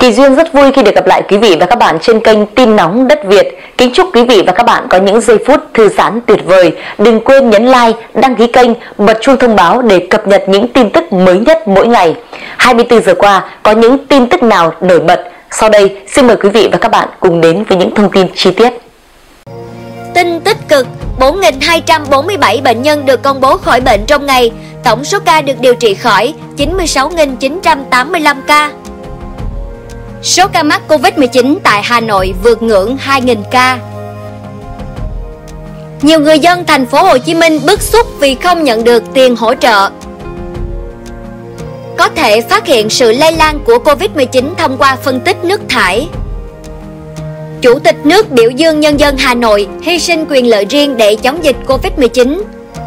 Kỳ Duyên rất vui khi được gặp lại quý vị và các bạn trên kênh Tin Nóng Đất Việt. Kính chúc quý vị và các bạn có những giây phút thư giãn tuyệt vời. Đừng quên nhấn like, đăng ký kênh, bật chuông thông báo để cập nhật những tin tức mới nhất mỗi ngày. 24 giờ qua có những tin tức nào nổi bật? Sau đây xin mời quý vị và các bạn cùng đến với những thông tin chi tiết. Tin tích cực, 4.247 bệnh nhân được công bố khỏi bệnh trong ngày. Tổng số ca được điều trị khỏi 96.985 ca. Số ca mắc Covid-19 tại Hà Nội vượt ngưỡng 2.000 ca. Nhiều người dân thành phố Hồ Chí Minh bức xúc vì không nhận được tiền hỗ trợ. Có thể phát hiện sự lây lan của Covid-19 thông qua phân tích nước thải. Chủ tịch nước biểu dương nhân dân Hà Nội hy sinh quyền lợi riêng để chống dịch Covid-19.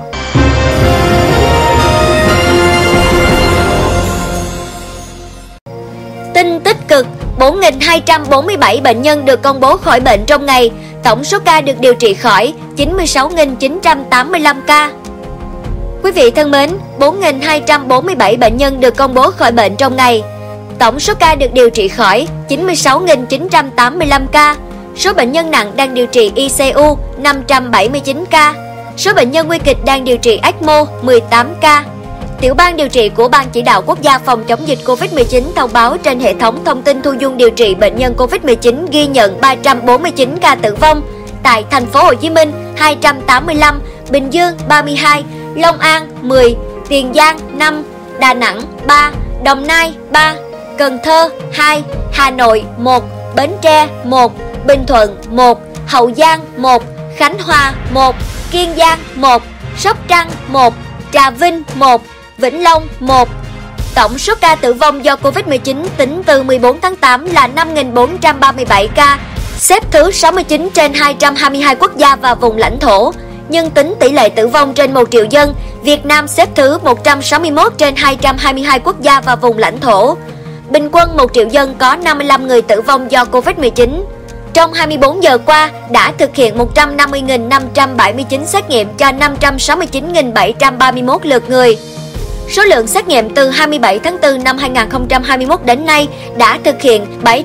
Tin tích cực, 4.247 bệnh nhân được công bố khỏi bệnh trong ngày. Tổng số ca được điều trị khỏi 96.985 ca. Quý vị thân mến, 4.247 bệnh nhân được công bố khỏi bệnh trong ngày. Tổng số ca được điều trị khỏi 96.985 ca. Số bệnh nhân nặng đang điều trị ICU 579 ca. Số bệnh nhân nguy kịch đang điều trị ECMO 18 ca. Tiểu ban điều trị của Ban Chỉ đạo Quốc gia phòng chống dịch Covid-19 thông báo trên hệ thống thông tin thu dung điều trị bệnh nhân Covid-19 ghi nhận 349 ca tử vong. Tại thành phố Hồ Chí Minh 285, Bình Dương 32, Long An 10, Tiền Giang 5, Đà Nẵng 3, Đồng Nai 3, Cần Thơ 2, Hà Nội 1, Bến Tre 1, Bình Thuận 1, Hậu Giang 1, Khánh Hòa 1, Kiên Giang 1, Sóc Trăng 1, Trà Vinh 1, Vĩnh Long 1. Tổng số ca tử vong do Covid-19 tính từ 14 tháng 8 là 5.437 ca, xếp thứ 69 trên 222 quốc gia và vùng lãnh thổ. Nhưng tính tỷ lệ tử vong trên 1 triệu dân, Việt Nam xếp thứ 161 trên 222 quốc gia và vùng lãnh thổ. Bình quân 1 triệu dân có 55 người tử vong do Covid-19. Trong 24 giờ qua, đã thực hiện 150.579 xét nghiệm cho 569.731 lượt người. Số lượng xét nghiệm từ 27 tháng 4 năm 2021 đến nay đã thực hiện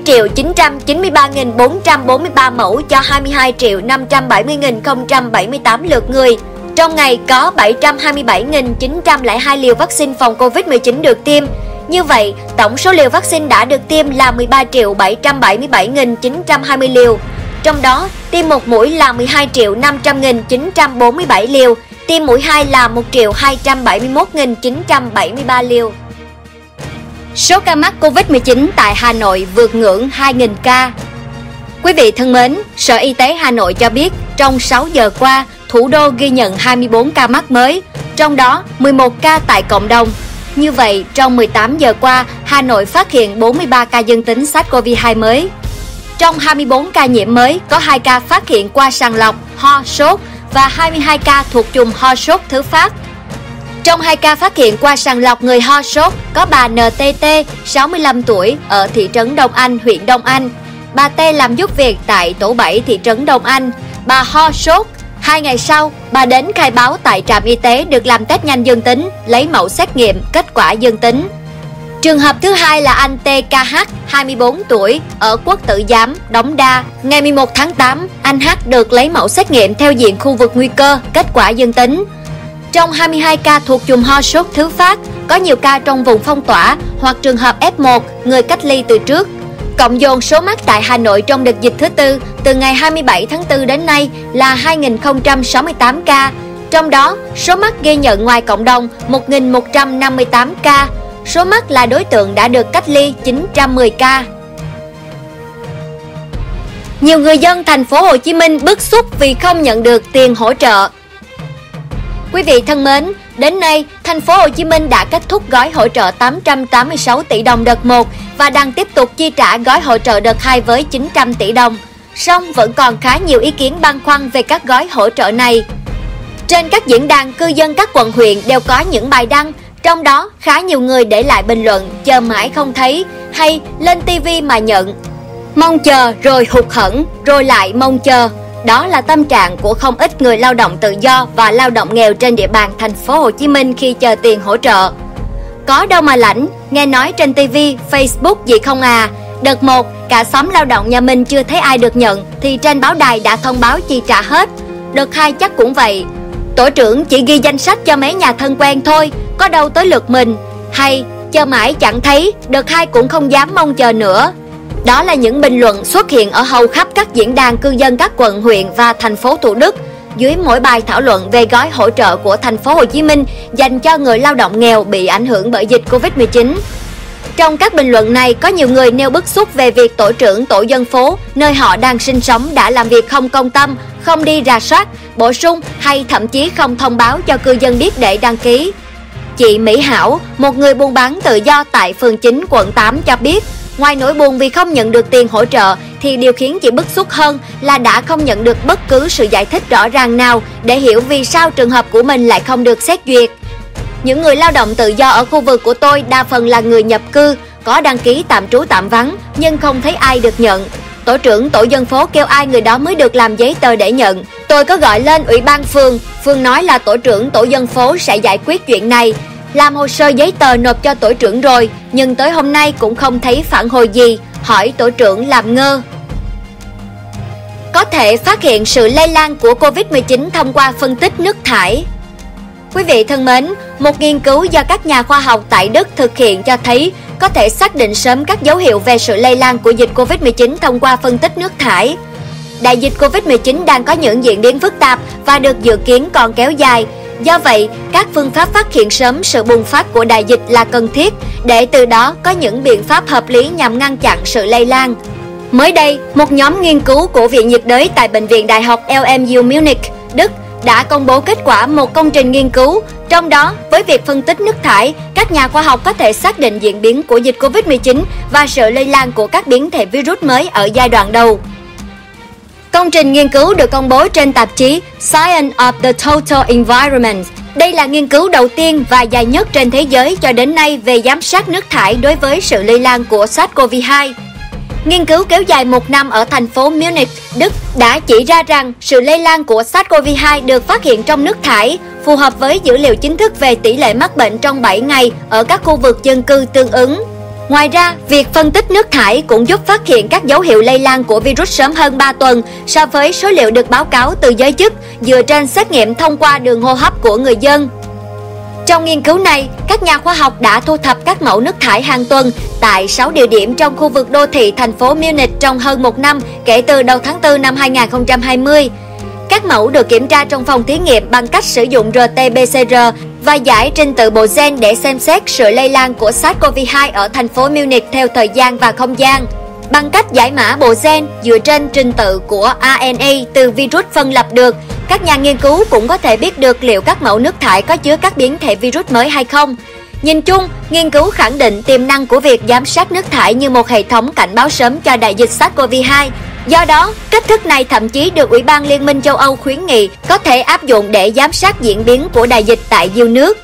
7.993.443 mẫu cho 22.570.078 lượt người. Trong ngày có 727.902 liều vaccine phòng Covid-19 được tiêm. Như vậy, tổng số liều vaccine đã được tiêm là 13.777.920 liều. Trong đó, tiêm một mũi là 12.500.947 liều, tiêm mũi 2 là 1.271.973 liều. Số ca mắc Covid-19 tại Hà Nội vượt ngưỡng 2.000 ca. Quý vị thân mến, Sở Y tế Hà Nội cho biết trong 6 giờ qua, thủ đô ghi nhận 24 ca mắc mới, trong đó 11 ca tại cộng đồng. Như vậy, trong 18 giờ qua, Hà Nội phát hiện 43 ca dương tính SARS-CoV-2 mới. Trong 24 ca nhiễm mới, có 2 ca phát hiện qua sàng lọc, ho, sốt và 22 ca thuộc chùm ho sốt thứ phát. Trong 2 ca phát hiện qua sàng lọc người ho sốt, có bà NTT, 65 tuổi, ở thị trấn Đông Anh, huyện Đông Anh. Bà T làm giúp việc tại tổ 7 thị trấn Đông Anh. Bà ho sốt. 2 ngày sau, bà đến khai báo tại trạm y tế được làm test nhanh dương tính, lấy mẫu xét nghiệm, kết quả dương tính. Trường hợp thứ hai là anh TKH, 24 tuổi, ở Quốc Tử Giám, Đống Đa. Ngày 11 tháng 8, anh H được lấy mẫu xét nghiệm theo diện khu vực nguy cơ, kết quả dương tính. Trong 22 ca thuộc chùm ho sốt thứ phát, có nhiều ca trong vùng phong tỏa hoặc trường hợp F1, người cách ly từ trước. Cộng dồn số mắc tại Hà Nội trong đợt dịch thứ tư từ ngày 27 tháng 4 đến nay là 2.068 ca. Trong đó, số mắc ghi nhận ngoài cộng đồng 1.158 ca. Số mắc là đối tượng đã được cách ly 910 ca. Nhiều người dân thành phố Hồ Chí Minh bức xúc vì không nhận được tiền hỗ trợ. Quý vị thân mến, đến nay, thành phố Hồ Chí Minh đã kết thúc gói hỗ trợ 886 tỷ đồng đợt 1 và đang tiếp tục chi trả gói hỗ trợ đợt 2 với 900 tỷ đồng. Song vẫn còn khá nhiều ý kiến băn khoăn về các gói hỗ trợ này. Trên các diễn đàn, cư dân các quận huyện đều có những bài đăng, trong đó khá nhiều người để lại bình luận chờ mãi không thấy hay lên TV mà nhận. Mong chờ rồi hụt hẫng, rồi lại mong chờ. Đó là tâm trạng của không ít người lao động tự do và lao động nghèo trên địa bàn thành phố Hồ Chí Minh khi chờ tiền hỗ trợ. Có đâu mà lãnh, nghe nói trên TV, Facebook gì không à, Đợt 1, cả xóm lao động nhà mình chưa thấy ai được nhận thì trên báo đài đã thông báo chi trả hết. Đợt 2 chắc cũng vậy. Tổ trưởng chỉ ghi danh sách cho mấy nhà thân quen thôi, có đâu tới lượt mình. Hay chờ mãi chẳng thấy, đợt 2 cũng không dám mong chờ nữa. Đó là những bình luận xuất hiện ở hầu khắp các diễn đàn cư dân các quận, huyện và thành phố Thủ Đức dưới mỗi bài thảo luận về gói hỗ trợ của thành phố Hồ Chí Minh dành cho người lao động nghèo bị ảnh hưởng bởi dịch Covid-19. Trong các bình luận này, có nhiều người nêu bức xúc về việc tổ trưởng tổ dân phố nơi họ đang sinh sống đã làm việc không công tâm, không đi rà soát, bổ sung hay thậm chí không thông báo cho cư dân biết để đăng ký. Chị Mỹ Hảo, một người buôn bán tự do tại phường 9 quận 8 cho biết, ngoài nỗi buồn vì không nhận được tiền hỗ trợ thì điều khiến chị bức xúc hơn là đã không nhận được bất cứ sự giải thích rõ ràng nào để hiểu vì sao trường hợp của mình lại không được xét duyệt. Những người lao động tự do ở khu vực của tôi đa phần là người nhập cư, có đăng ký tạm trú tạm vắng nhưng không thấy ai được nhận. Tổ trưởng tổ dân phố kêu ai người đó mới được làm giấy tờ để nhận. Tôi có gọi lên ủy ban phường nói là tổ trưởng tổ dân phố sẽ giải quyết chuyện này. Làm hồ sơ giấy tờ nộp cho tổ trưởng rồi, nhưng tới hôm nay cũng không thấy phản hồi gì, hỏi tổ trưởng làm ngơ. Có thể phát hiện sự lây lan của Covid-19 thông qua phân tích nước thải. Quý vị thân mến, một nghiên cứu do các nhà khoa học tại Đức thực hiện cho thấy có thể xác định sớm các dấu hiệu về sự lây lan của dịch Covid-19 thông qua phân tích nước thải. Đại dịch Covid-19 đang có những diễn biến phức tạp và được dự kiến còn kéo dài. Do vậy, các phương pháp phát hiện sớm sự bùng phát của đại dịch là cần thiết để từ đó có những biện pháp hợp lý nhằm ngăn chặn sự lây lan. Mới đây, một nhóm nghiên cứu của Viện nhiệt đới tại Bệnh viện Đại học LMU Munich, Đức đã công bố kết quả một công trình nghiên cứu. Trong đó, với việc phân tích nước thải, các nhà khoa học có thể xác định diễn biến của dịch Covid-19 và sự lây lan của các biến thể virus mới ở giai đoạn đầu. Công trình nghiên cứu được công bố trên tạp chí Science of the Total Environment. Đây là nghiên cứu đầu tiên và dài nhất trên thế giới cho đến nay về giám sát nước thải đối với sự lây lan của SARS-CoV-2. Nghiên cứu kéo dài 1 năm ở thành phố Munich, Đức đã chỉ ra rằng sự lây lan của SARS-CoV-2 được phát hiện trong nước thải, phù hợp với dữ liệu chính thức về tỷ lệ mắc bệnh trong 7 ngày ở các khu vực dân cư tương ứng. Ngoài ra, việc phân tích nước thải cũng giúp phát hiện các dấu hiệu lây lan của virus sớm hơn 3 tuần so với số liệu được báo cáo từ giới chức dựa trên xét nghiệm thông qua đường hô hấp của người dân. Trong nghiên cứu này, các nhà khoa học đã thu thập các mẫu nước thải hàng tuần tại 6 địa điểm trong khu vực đô thị thành phố Munich trong hơn 1 năm kể từ đầu tháng 4 năm 2020. Các mẫu được kiểm tra trong phòng thí nghiệm bằng cách sử dụng RT-PCR và giải trình tự bộ gen để xem xét sự lây lan của SARS-CoV-2 ở thành phố Munich theo thời gian và không gian. Bằng cách giải mã bộ gen dựa trên trình tự của RNA từ virus phân lập được, các nhà nghiên cứu cũng có thể biết được liệu các mẫu nước thải có chứa các biến thể virus mới hay không. Nhìn chung, nghiên cứu khẳng định tiềm năng của việc giám sát nước thải như một hệ thống cảnh báo sớm cho đại dịch SARS-CoV-2. Do đó, cách thức này thậm chí được Ủy ban Liên minh châu Âu khuyến nghị có thể áp dụng để giám sát diễn biến của đại dịch tại nhiều nước.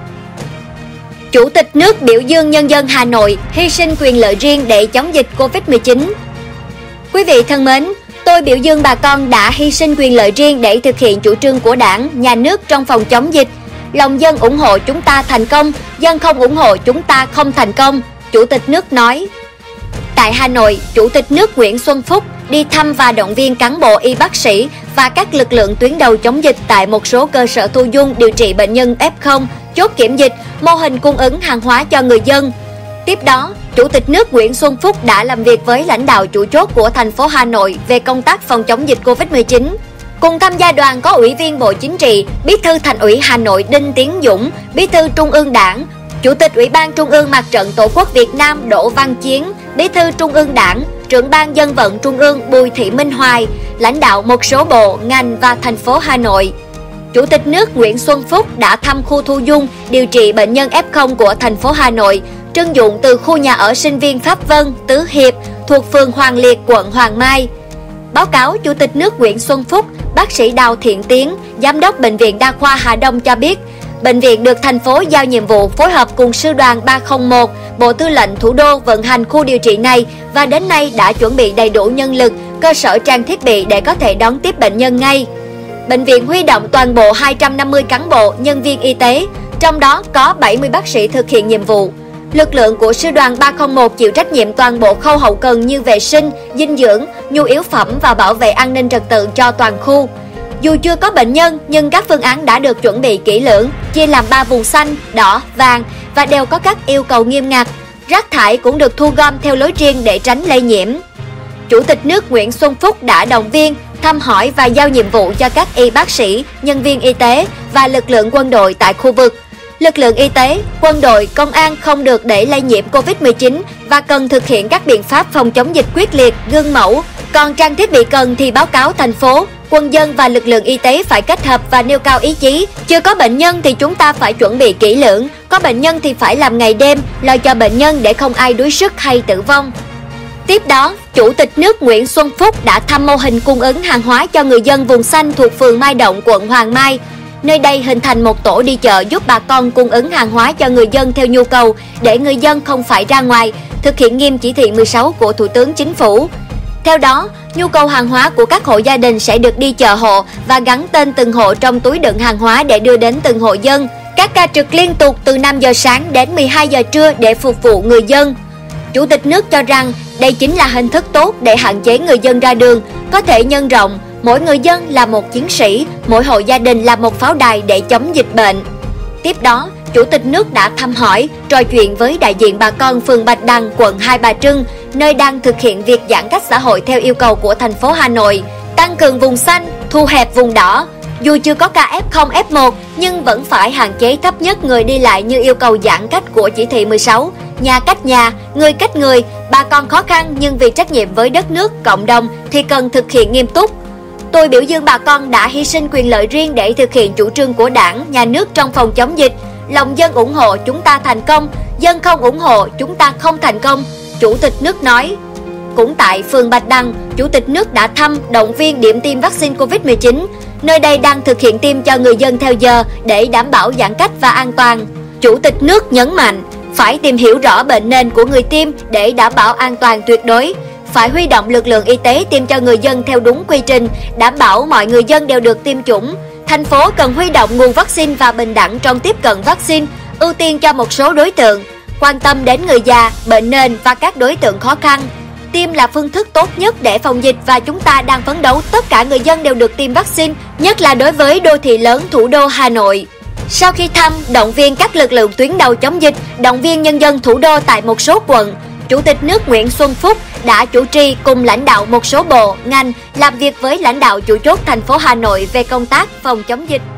Chủ tịch nước biểu dương nhân dân Hà Nội hy sinh quyền lợi riêng để chống dịch Covid-19. Quý vị thân mến, tôi biểu dương bà con đã hy sinh quyền lợi riêng để thực hiện chủ trương của Đảng, Nhà nước trong phòng chống dịch. Lòng dân ủng hộ chúng ta thành công, dân không ủng hộ chúng ta không thành công, Chủ tịch nước nói. Tại Hà Nội, Chủ tịch nước Nguyễn Xuân Phúc đi thăm và động viên cán bộ y bác sĩ và các lực lượng tuyến đầu chống dịch tại một số cơ sở thu dung điều trị bệnh nhân F0, chốt kiểm dịch, mô hình cung ứng hàng hóa cho người dân. Tiếp đó, Chủ tịch nước Nguyễn Xuân Phúc đã làm việc với lãnh đạo chủ chốt của thành phố Hà Nội về công tác phòng chống dịch Covid-19. Cùng tham gia đoàn có Ủy viên Bộ Chính trị, Bí thư Thành ủy Hà Nội Đinh Tiến Dũng, Bí thư Trung ương Đảng, Chủ tịch Ủy ban Trung ương Mặt trận Tổ quốc Việt Nam Đỗ Văn Chiến, Bí thư Trung ương Đảng, Trưởng ban Dân vận Trung ương Bùi Thị Minh Hoài, lãnh đạo một số bộ, ngành và thành phố Hà Nội. Chủ tịch nước Nguyễn Xuân Phúc đã thăm khu thu dung điều trị bệnh nhân F0 của thành phố Hà Nội, trưng dụng từ khu nhà ở sinh viên Pháp Vân, Tứ Hiệp thuộc phường Hoàng Liệt, quận Hoàng Mai. Báo cáo Chủ tịch nước Nguyễn Xuân Phúc, bác sĩ Đào Thiện Tiến, Giám đốc Bệnh viện Đa khoa Hà Đông cho biết, bệnh viện được thành phố giao nhiệm vụ phối hợp cùng Sư đoàn 301, Bộ Tư lệnh Thủ đô vận hành khu điều trị này và đến nay đã chuẩn bị đầy đủ nhân lực, cơ sở trang thiết bị để có thể đón tiếp bệnh nhân ngay. Bệnh viện huy động toàn bộ 250 cán bộ, nhân viên y tế, trong đó có 70 bác sĩ thực hiện nhiệm vụ. Lực lượng của Sư đoàn 301 chịu trách nhiệm toàn bộ khâu hậu cần như vệ sinh, dinh dưỡng, nhu yếu phẩm và bảo vệ an ninh trật tự cho toàn khu. Dù chưa có bệnh nhân, nhưng các phương án đã được chuẩn bị kỹ lưỡng, chia làm 3 vùng xanh, đỏ, vàng và đều có các yêu cầu nghiêm ngặt. Rác thải cũng được thu gom theo lối riêng để tránh lây nhiễm. Chủ tịch nước Nguyễn Xuân Phúc đã động viên, thăm hỏi và giao nhiệm vụ cho các y bác sĩ, nhân viên y tế và lực lượng quân đội tại khu vực. Lực lượng y tế, quân đội, công an không được để lây nhiễm Covid-19 và cần thực hiện các biện pháp phòng chống dịch quyết liệt, gương mẫu. Còn trang thiết bị cần thì báo cáo thành phố. Quân dân và lực lượng y tế phải kết hợp và nêu cao ý chí. Chưa có bệnh nhân thì chúng ta phải chuẩn bị kỹ lưỡng. Có bệnh nhân thì phải làm ngày đêm, lo cho bệnh nhân để không ai đuối sức hay tử vong. Tiếp đó, Chủ tịch nước Nguyễn Xuân Phúc đã thăm mô hình cung ứng hàng hóa cho người dân vùng xanh thuộc phường Mai Động, quận Hoàng Mai. Nơi đây hình thành một tổ đi chợ giúp bà con cung ứng hàng hóa cho người dân theo nhu cầu để người dân không phải ra ngoài, thực hiện nghiêm chỉ thị 16 của Thủ tướng Chính phủ. Theo đó, nhu cầu hàng hóa của các hộ gia đình sẽ được đi chợ hộ và gắn tên từng hộ trong túi đựng hàng hóa để đưa đến từng hộ dân. Các ca trực liên tục từ 5 giờ sáng đến 12 giờ trưa để phục vụ người dân. Chủ tịch nước cho rằng đây chính là hình thức tốt để hạn chế người dân ra đường, có thể nhân rộng, mỗi người dân là một chiến sĩ, mỗi hộ gia đình là một pháo đài để chống dịch bệnh. Tiếp đó, Chủ tịch nước đã thăm hỏi, trò chuyện với đại diện bà con phường Bạch Đằng, quận Hai Bà Trưng, nơi đang thực hiện việc giãn cách xã hội theo yêu cầu của thành phố Hà Nội, tăng cường vùng xanh, thu hẹp vùng đỏ. Dù chưa có ca F0, F1 nhưng vẫn phải hạn chế thấp nhất người đi lại như yêu cầu giãn cách của chỉ thị 16, nhà cách nhà, người cách người, bà con khó khăn nhưng vì trách nhiệm với đất nước, cộng đồng thì cần thực hiện nghiêm túc. Tôi biểu dương bà con đã hy sinh quyền lợi riêng để thực hiện chủ trương của Đảng, Nhà nước trong phòng chống dịch. Lòng dân ủng hộ chúng ta thành công, dân không ủng hộ chúng ta không thành công, Chủ tịch nước nói. Cũng tại phường Bạch Đằng, Chủ tịch nước đã thăm, động viên điểm tiêm vaccine Covid-19. Nơi đây đang thực hiện tiêm cho người dân theo giờ để đảm bảo giãn cách và an toàn. Chủ tịch nước nhấn mạnh, phải tìm hiểu rõ bệnh nền của người tiêm để đảm bảo an toàn tuyệt đối. Phải huy động lực lượng y tế tiêm cho người dân theo đúng quy trình, đảm bảo mọi người dân đều được tiêm chủng. Thành phố cần huy động nguồn vaccine và bình đẳng trong tiếp cận vaccine, ưu tiên cho một số đối tượng, quan tâm đến người già, bệnh nền và các đối tượng khó khăn. Tiêm là phương thức tốt nhất để phòng dịch và chúng ta đang phấn đấu tất cả người dân đều được tiêm vaccine, nhất là đối với đô thị lớn thủ đô Hà Nội. Sau khi thăm, động viên các lực lượng tuyến đầu chống dịch, động viên nhân dân thủ đô tại một số quận, Chủ tịch nước Nguyễn Xuân Phúc đã chủ trì cùng lãnh đạo một số bộ, ngành làm việc với lãnh đạo chủ chốt thành phố Hà Nội về công tác phòng chống dịch.